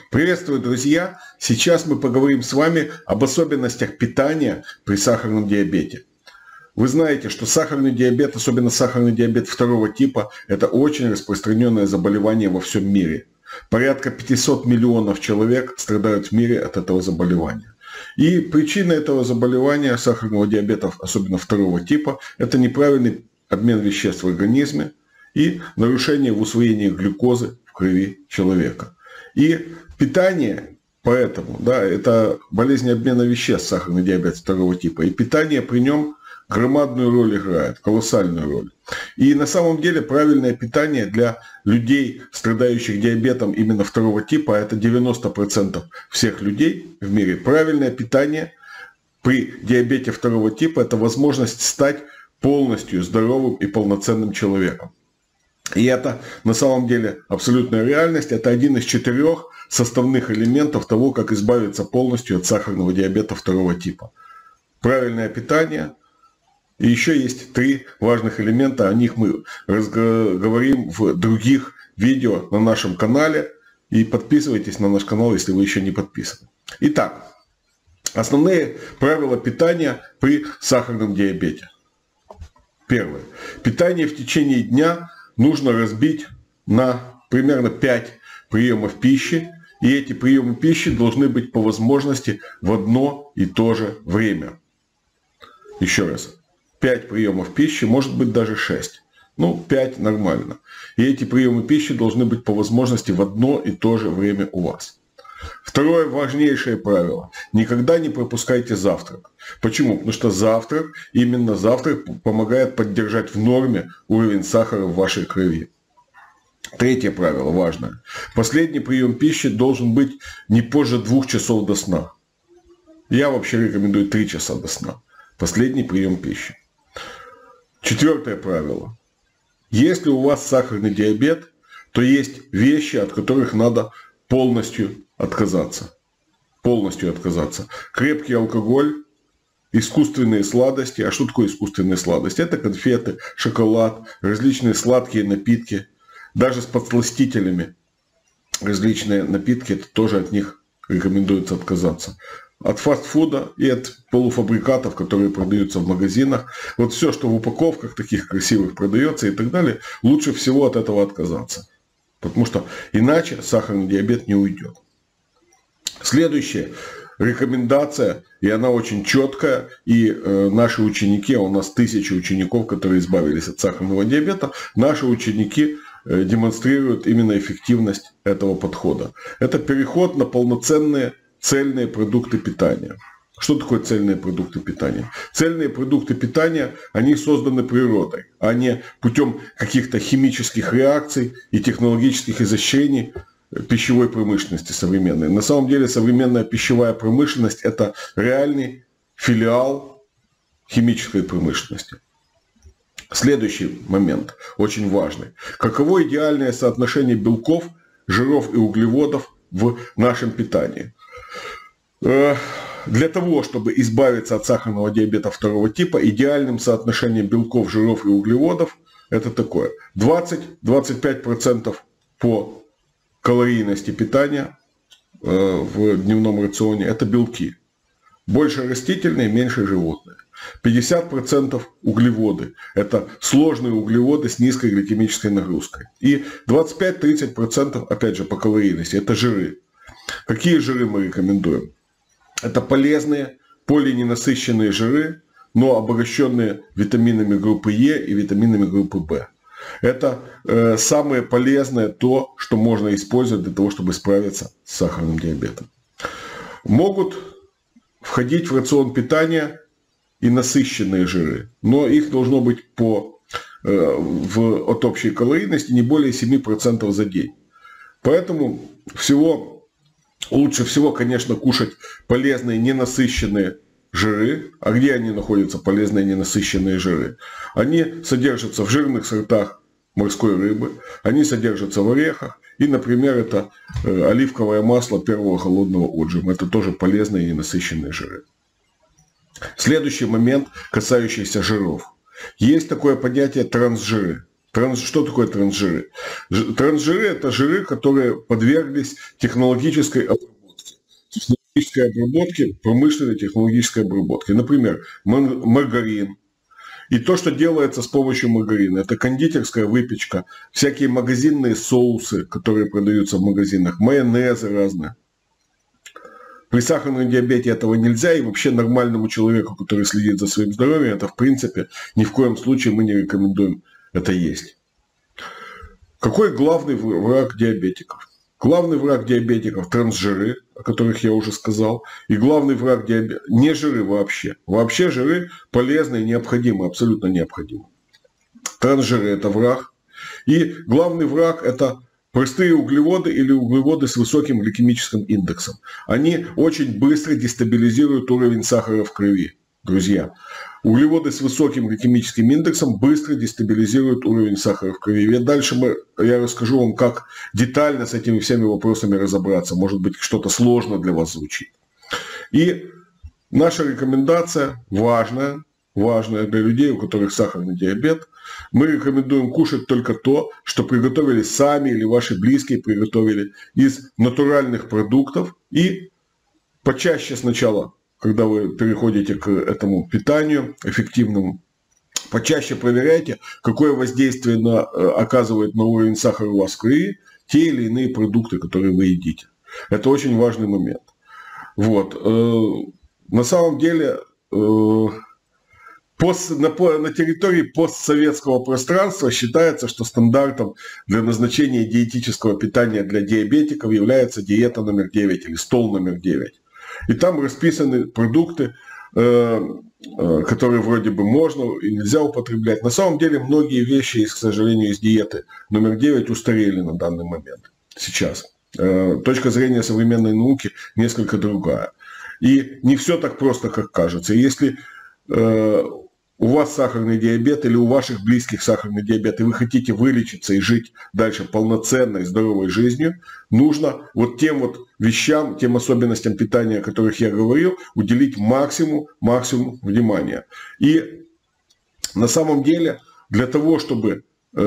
Приветствую, друзья! Сейчас мы поговорим с вами об особенностях питания при сахарном диабете. Вы знаете, что сахарный диабет, особенно сахарный диабет второго типа, это очень распространенное заболевание во всем мире. Порядка 500 миллионов человек страдают в мире от этого заболевания. И причина этого заболевания, сахарного диабета, особенно второго типа, это неправильный обмен веществ в организме и нарушение в усвоении глюкозы в крови человека. И питание, поэтому, это болезнь обмена веществ, сахарный диабет второго типа, и питание при нем громадную роль играет, колоссальную роль. И на самом деле правильное питание для людей, страдающих диабетом именно второго типа, это 90% всех людей в мире. Правильное питание при диабете второго типа – это возможность стать полностью здоровым и полноценным человеком. И это на самом деле абсолютная реальность. Это один из 4 составных элементов того, как избавиться полностью от сахарного диабета второго типа. Правильное питание. И еще есть 3 важных элемента. О них мы говорим в других видео на нашем канале. И подписывайтесь на наш канал, если вы еще не подписаны. Итак, основные правила питания при сахарном диабете. Первое. Питание в течение дня нужно разбить на примерно 5 приемов пищи. И эти приемы пищи должны быть по возможности в одно и то же время. Еще раз. 5 приемов пищи, может быть даже 6. 5 нормально. И эти приемы пищи должны быть по возможности в одно и то же время у вас. Второе важнейшее правило. Никогда не пропускайте завтрак. Почему? Потому что именно завтрак помогает поддержать в норме уровень сахара в вашей крови. Третье правило важное. Последний прием пищи должен быть не позже 2 часов до сна. Я вообще рекомендую 3 часа до сна. Последний прием пищи. Четвертое правило. Если у вас сахарный диабет, то есть вещи, от которых надо полностью отказаться. Полностью отказаться. Крепкий алкоголь, искусственные сладости. А что такое искусственные сладости? Это конфеты, шоколад, различные сладкие напитки. Даже с подсластителями различные напитки, это тоже от них рекомендуется отказаться. От фастфуда и от полуфабрикатов, которые продаются в магазинах. Вот все, что в упаковках таких красивых продается и так далее, лучше всего от этого отказаться. Потому что иначе сахарный диабет не уйдет. Следующая рекомендация, и она очень четкая, и наши ученики, у нас 1000 учеников, которые избавились от сахарного диабета, наши ученики демонстрируют именно эффективность этого подхода. Это переход на полноценные цельные продукты питания. Что такое цельные продукты питания? Цельные продукты питания, они созданы природой, а не путем каких-то химических реакций и технологических изощрений пищевой промышленности современной. На самом деле современная пищевая промышленность – это реальный филиал химической промышленности. Следующий момент, очень важный. Каково идеальное соотношение белков, жиров и углеводов в нашем питании? Для того, чтобы избавиться от сахарного диабета второго типа, идеальным соотношением белков, жиров и углеводов это такое. 20-25% по калорийности питания в дневном рационе – это белки. Больше растительные, меньше животные. 50% углеводы – это сложные углеводы с низкой гликемической нагрузкой. И 25-30% опять же по калорийности – это жиры. Какие жиры мы рекомендуем? Это полезные полиненасыщенные жиры, но обогащенные витаминами группы Е и витаминами группы В. Это самое полезное то, что можно использовать для того, чтобы справиться с сахарным диабетом. Могут входить в рацион питания и насыщенные жиры, но их должно быть от общей калорийности не более 7% за день. Поэтому лучше всего, конечно, кушать полезные ненасыщенные жиры. А где они находятся, полезные ненасыщенные жиры? Они содержатся в жирных сортах морской рыбы, они содержатся в орехах. И, например, это оливковое масло первого холодного отжима. Это тоже полезные ненасыщенные жиры. Следующий момент, касающийся жиров. Есть такое понятие трансжиры. Что такое трансжиры? Трансжиры – это жиры, которые подверглись технологической обработке. Технологической обработке, промышленной технологической обработке. Например, маргарин. И то, что делается с помощью маргарина, это кондитерская выпечка, всякие магазинные соусы, которые продаются в магазинах, майонезы разные. При сахарном диабете этого нельзя, и вообще нормальному человеку, который следит за своим здоровьем, это в принципе ни в коем случае мы не рекомендуем это есть. Какой главный враг диабетиков? Главный враг диабетиков – трансжиры, о которых я уже сказал. И главный враг диабетиков – не жиры вообще. Вообще жиры полезны и необходимы, абсолютно необходимы. Трансжиры – это враг. И главный враг – это простые углеводы или углеводы с высоким гликемическим индексом. Они очень быстро дестабилизируют уровень сахара в крови, друзья. Углеводы с высоким гликемическим индексом быстро дестабилизируют уровень сахара в крови. И дальше я расскажу вам, как детально с этими всеми вопросами разобраться. Может быть, что-то сложно для вас звучит. И наша рекомендация важная для людей, у которых сахарный диабет. Мы рекомендуем кушать только то, что приготовили сами или ваши близкие приготовили из натуральных продуктов. И почаще сначала, когда вы переходите к этому питанию эффективному, почаще проверяйте, какое воздействие оказывает на уровень сахара у вас в крови те или иные продукты, которые вы едите. Это очень важный момент. Вот. На самом деле, на территории постсоветского пространства считается, что стандартом для назначения диетического питания для диабетиков является диета номер 9 или стол номер 9. И там расписаны продукты, которые вроде бы можно и нельзя употреблять. На самом деле многие вещи, к сожалению, из диеты номер 9 устарели на данный момент сейчас. Точка зрения современной науки несколько другая. И не все так просто, как кажется. Если у вас сахарный диабет или у ваших близких сахарный диабет, и вы хотите вылечиться и жить дальше полноценной, здоровой жизнью, нужно вот тем вот вещам, тем особенностям питания, о которых я говорил, уделить максимум внимания. И на самом деле для того, чтобы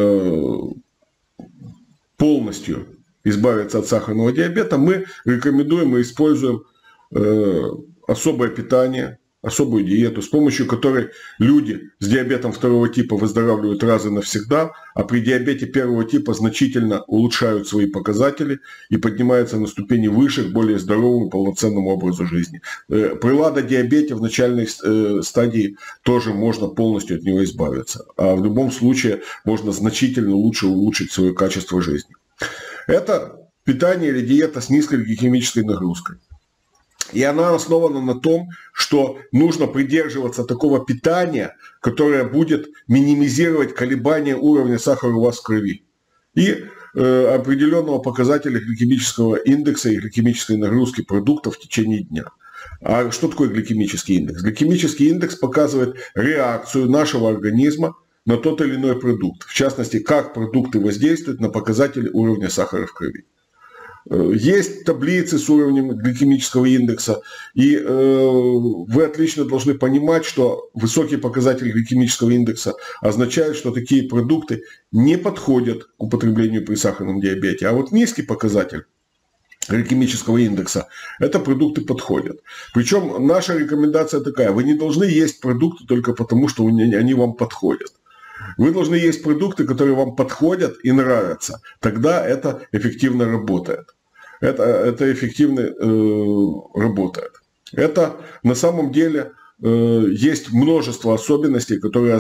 полностью избавиться от сахарного диабета, мы рекомендуем и используем особое питание, особую диету, с помощью которой люди с диабетом второго типа выздоравливают раз и навсегда, а при диабете первого типа значительно улучшают свои показатели и поднимаются на ступени выше к более здоровому, полноценному образу жизни. При ладодиабете в начальной стадии тоже можно полностью от него избавиться, а в любом случае можно значительно лучше улучшить свое качество жизни. Это питание или диета с низкой гликемической нагрузкой. И она основана на том, что нужно придерживаться такого питания, которое будет минимизировать колебания уровня сахара у вас в крови. И определенного показателя гликемического индекса и гликемической нагрузки продуктов в течение дня. А что такое гликемический индекс? Гликемический индекс показывает реакцию нашего организма на тот или иной продукт. В частности, как продукты воздействуют на показатели уровня сахара в крови. Есть таблицы с уровнем гликемического индекса, и вы отлично должны понимать, что высокий показатель гликемического индекса означает, что такие продукты не подходят к употреблению при сахарном диабете. А вот низкий показатель гликемического индекса, это продукты подходят. Причем наша рекомендация такая: вы не должны есть продукты только потому, что они вам подходят. Вы должны есть продукты, которые вам подходят и нравятся. Тогда это эффективно работает. Это эффективно работает. Это на самом деле есть множество особенностей, которые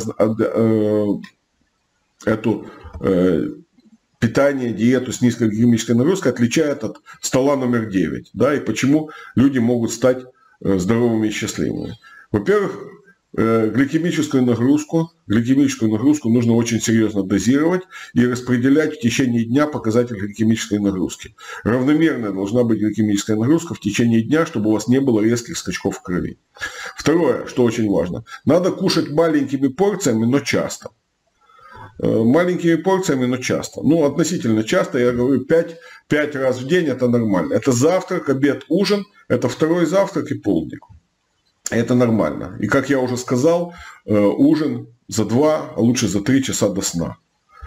эту питание, диету с низкой гликемической нагрузкой отличают от стола номер 9. Да, и почему люди могут стать здоровыми и счастливыми. Во-первых, гликемическую нагрузку нужно очень серьезно дозировать и распределять в течение дня показатель гликемической нагрузки. Равномерная должна быть гликемическая нагрузка в течение дня, чтобы у вас не было резких скачков в крови. Второе, что очень важно, надо кушать маленькими порциями, но часто. Маленькими порциями, но часто. Ну, относительно часто, я говорю, 5 раз в день это нормально. Это завтрак, обед, ужин, это второй завтрак и полдник. Это нормально. И, как я уже сказал, ужин за 2, а лучше за 3 часа до сна.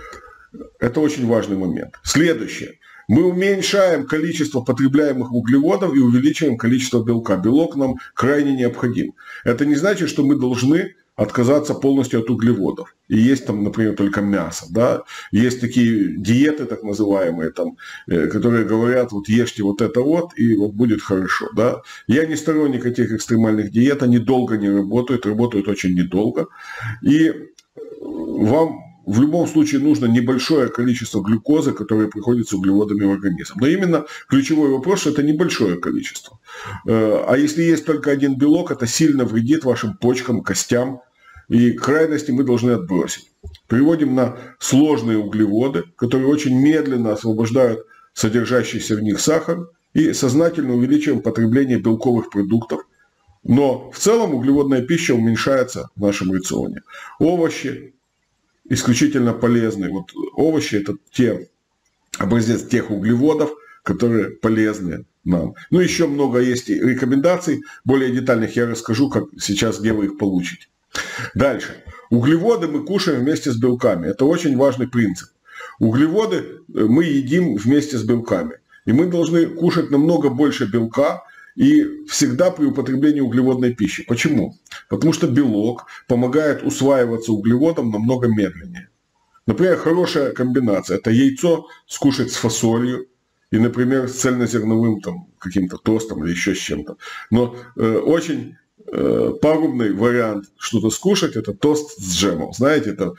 Это очень важный момент. Следующее. Мы уменьшаем количество потребляемых углеводов и увеличиваем количество белка. Белок нам крайне необходим. Это не значит, что мы должны отказаться полностью от углеводов. И есть там, например, только мясо. Да? Есть такие диеты, так называемые, там, которые говорят, вот ешьте вот это вот, и вот будет хорошо. Да? Я не сторонник этих экстремальных диет, они долго не работают очень недолго. И вам в любом случае нужно небольшое количество глюкозы, которое приходит с углеводами в организм. Но именно ключевой вопрос, что это небольшое количество. А если есть только один белок, это сильно вредит вашим почкам, костям. И крайности мы должны отбросить. Переводим на сложные углеводы, которые очень медленно освобождают содержащийся в них сахар, и сознательно увеличиваем потребление белковых продуктов. Но в целом углеводная пища уменьшается в нашем рационе. Овощи исключительно полезны. Вот овощи – это образец тех углеводов, которые полезны нам. Ну, еще много есть рекомендаций, более детальных я расскажу, как сейчас, где вы их получите. Дальше. Углеводы мы кушаем вместе с белками. Это очень важный принцип. Углеводы мы едим вместе с белками. И мы должны кушать намного больше белка и всегда при употреблении углеводной пищи. Почему? Потому что белок помогает усваиваться углеводам намного медленнее. Например, хорошая комбинация – это яйцо скушать с фасолью и, например, с цельнозерновым там, каким-то тостом или еще с чем-то. Но очень пагубный вариант что-то скушать – это тост с джемом. Знаете, это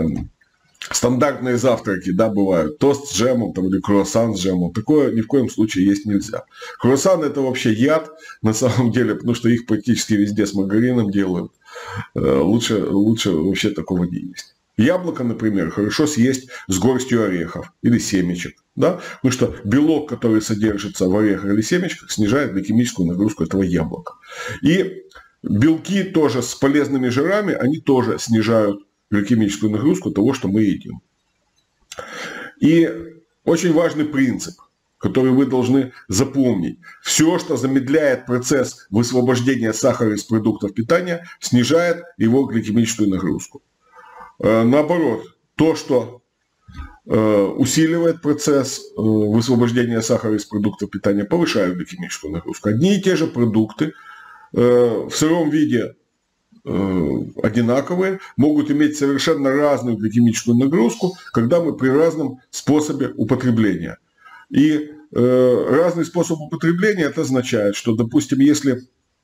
стандартные завтраки, да, бывают. Тост с джемом там, или круассан с джемом. Такое ни в коем случае есть нельзя. Круассан – это вообще яд на самом деле, потому что их практически везде с маргарином делают. Лучше вообще такого не есть. Яблоко, например, хорошо съесть с горстью орехов или семечек. Да? Потому что белок, который содержится в орехах или семечках, снижает гликемическую нагрузку этого яблока. И белки тоже с полезными жирами, они тоже снижают гликемическую нагрузку того, что мы едим. И очень важный принцип, который вы должны запомнить. Все, что замедляет процесс высвобождения сахара из продуктов питания, снижает его гликемическую нагрузку. Наоборот, то, что усиливает процесс высвобождения сахара из продуктов питания, повышает гликемическую нагрузку. Одни и те же продукты в сыром виде одинаковые, могут иметь совершенно разную гликемическую нагрузку, когда мы при разном способе употребления. И разный способ употребления это означает, что, допустим, если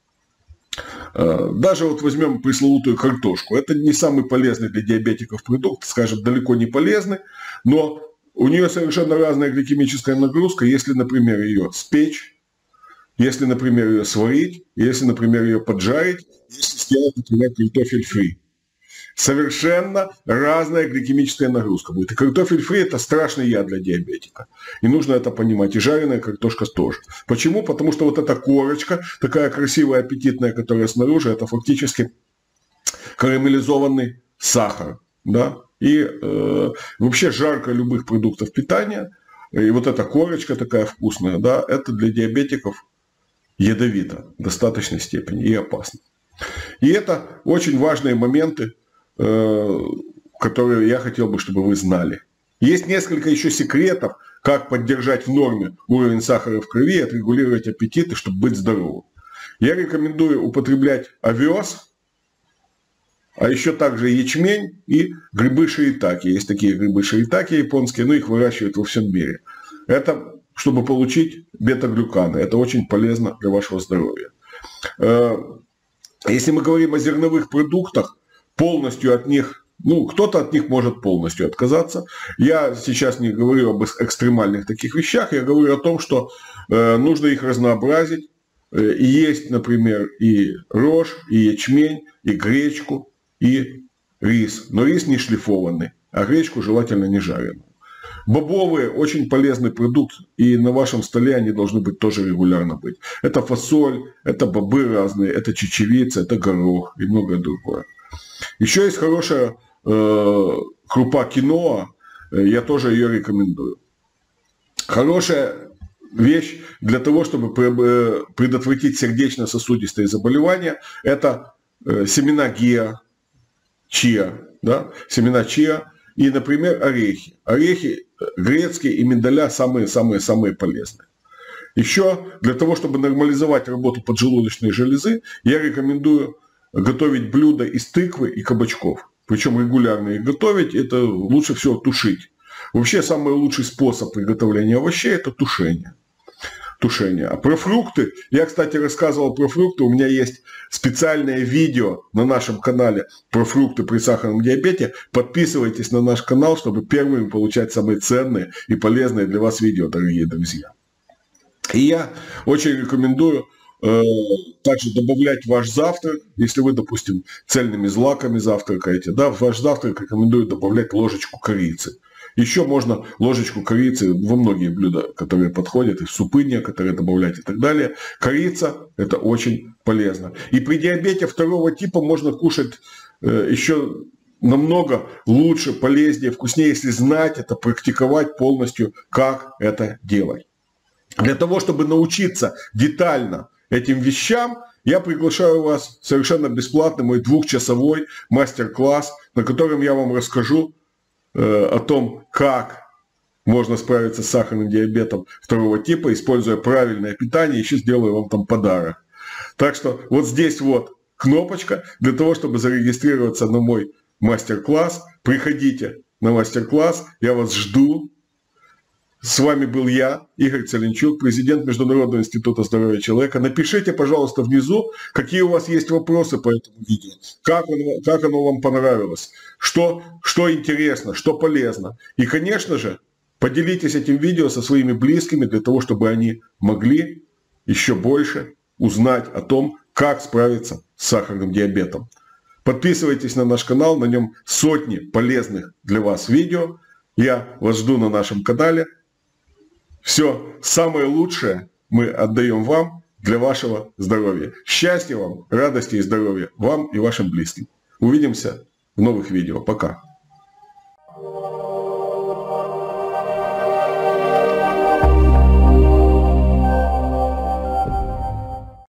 даже вот возьмем пресловутую картошку, это не самый полезный для диабетиков продукт, скажем, далеко не полезный, но у нее совершенно разная гликемическая нагрузка, если, например, ее спечь, если, например, ее сварить, если, например, ее поджарить, если сделать, например, картофель фри. Совершенно разная гликемическая нагрузка будет. И картофель фри – это страшный яд для диабетика. И нужно это понимать. И жареная картошка тоже. Почему? Потому что вот эта корочка, такая красивая, аппетитная, которая снаружи, это фактически карамелизованный сахар. Да? И вообще жарко любых продуктов питания, и вот эта корочка такая вкусная, да, это для диабетиков ядовито в достаточной степени и опасно. И это очень важные моменты, которые я хотел бы, чтобы вы знали. Есть несколько еще секретов, как поддержать в норме уровень сахара в крови, отрегулировать аппетит, и чтобы быть здоровым. Я рекомендую употреблять овес, а еще также ячмень и грибы шиитаке. Есть такие грибы шиитаке японские, но их выращивают во всем мире. Это чтобы получить бета-глюканы. Это очень полезно для вашего здоровья. Если мы говорим о зерновых продуктах, полностью от них, кто-то от них может полностью отказаться. Я сейчас не говорю об экстремальных таких вещах, я говорю о том, что нужно их разнообразить. И есть, например, и рожь, и ячмень, и гречку, и рис. Но рис не шлифованный, а гречку желательно не жареную. Бобовые – очень полезный продукт, и на вашем столе они должны быть тоже регулярно быть. Это фасоль, это бобы разные, это чечевица, это горох и многое другое. Еще есть хорошая крупа киноа, я тоже ее рекомендую. Хорошая вещь для того, чтобы предотвратить сердечно-сосудистые заболевания, это семена чиа, да? Семена чиа. и, например, орехи. Орехи грецкие и миндаля самые-самые-самые полезные. Еще для того, чтобы нормализовать работу поджелудочной железы, я рекомендую готовить блюда из тыквы и кабачков. Причем регулярно их готовить, это лучше всего тушить. Вообще самый лучший способ приготовления овощей – это тушение. А про фрукты, я, кстати, рассказывал про фрукты, у меня есть специальное видео на нашем канале про фрукты при сахарном диабете. Подписывайтесь на наш канал, чтобы первыми получать самые ценные и полезные для вас видео, дорогие друзья. И я очень рекомендую также добавлять в ваш завтрак, если вы, допустим, цельными злаками завтракаете, да, в ваш завтрак рекомендую добавлять ложечку корицы. Еще можно ложечку корицы во многие блюда, которые подходят, и в супы некоторые добавлять и так далее. Корица – это очень полезно. И при диабете второго типа можно кушать еще намного лучше, полезнее, вкуснее, если знать это, практиковать полностью, как это делать. Для того, чтобы научиться детально этим вещам, я приглашаю вас совершенно бесплатно мой 2-часовой мастер-класс, на котором я вам расскажу о том, как можно справиться с сахарным диабетом второго типа, используя правильное питание, еще сделаю вам там подарок. Так что вот здесь вот кнопочка для того, чтобы зарегистрироваться на мой мастер-класс. Приходите на мастер-класс, я вас жду. С вами был я, Игорь Целенчук, президент Международного института здоровья человека. Напишите, пожалуйста, внизу, какие у вас есть вопросы по этому видео, как оно вам понравилось, что интересно, что полезно. И, конечно же, поделитесь этим видео со своими близкими для того, чтобы они могли еще больше узнать о том, как справиться с сахарным диабетом. Подписывайтесь на наш канал, на нем сотни полезных для вас видео. Я вас жду на нашем канале. Все самое лучшее мы отдаем вам для вашего здоровья. Счастья вам, радости и здоровья вам и вашим близким. Увидимся в новых видео. Пока.